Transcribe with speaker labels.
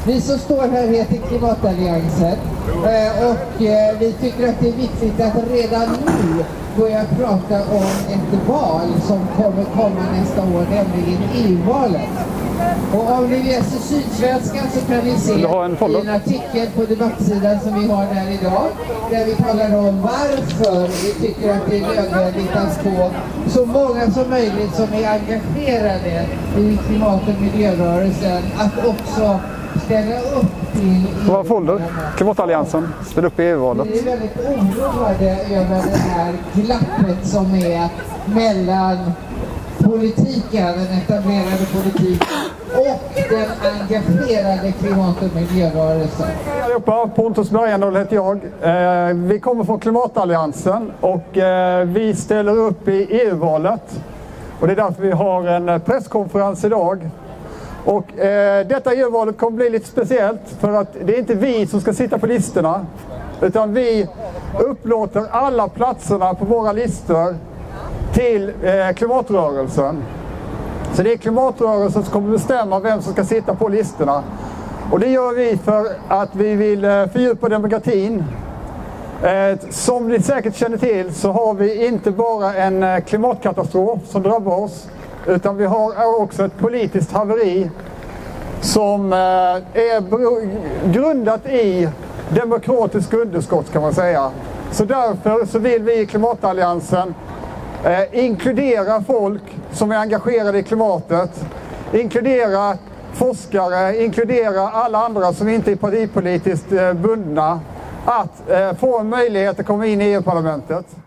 Speaker 1: Vi som står här heter Klimatalliansen och vi tycker att det är viktigt att redan nu börja prata om ett val som kommer komma nästa år, nämligen EU-valet. Och om ni läser Sydsvenskan så kan ni se i en artikel på debattsidan som vi har där idag, där vi talar om varför vi tycker att det är nödvändigt att få så många som möjligt som är engagerade i klimat- och miljörörelsen att också ställa upp till
Speaker 2: Vad folder? Klimatalliansen ställer upp i EU-valet.
Speaker 1: Vi är väldigt oroade över det här glappet som är mellan politiken, den etablerade politiken och den engagerade klimat- och miljörörelsen.
Speaker 2: Hej allihopa, Pontus Bergendahl heter jag. Vi kommer från Klimatalliansen och vi ställer upp i EU-valet. Och det är därför vi har en presskonferens idag. Och detta EU-valet kommer bli lite speciellt för att det är inte vi som ska sitta på listorna, utan vi upplåter alla platserna på våra listor till klimatrörelsen. Så det är klimatrörelsen som kommer bestämma vem som ska sitta på listorna. Och det gör vi för att vi vill fördjupa demokratin. Som ni säkert känner till så har vi inte bara en klimatkatastrof som drabbar oss, utan vi har också ett politiskt haveri som är grundat i demokratiskt underskott, kan man säga. Så därför så vill vi i Klimatalliansen inkludera folk som är engagerade i klimatet, inkludera forskare, inkludera alla andra som inte är partipolitiskt bundna, att få en möjlighet att komma in i EU-parlamentet.